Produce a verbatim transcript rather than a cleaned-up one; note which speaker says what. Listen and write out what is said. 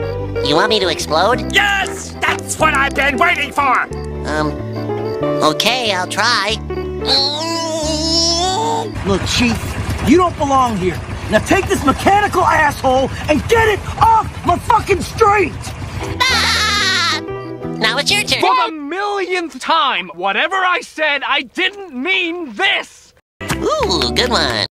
Speaker 1: You want me to explode?
Speaker 2: Yes! That's what I've been waiting for!
Speaker 1: Um, okay, I'll try.
Speaker 3: Look, Chief, you don't belong here. Now take this mechanical asshole and get it off my fucking street!
Speaker 1: Ah! Now it's your turn.
Speaker 4: For the millionth time, whatever I said, I didn't mean this!
Speaker 1: Ooh, good one.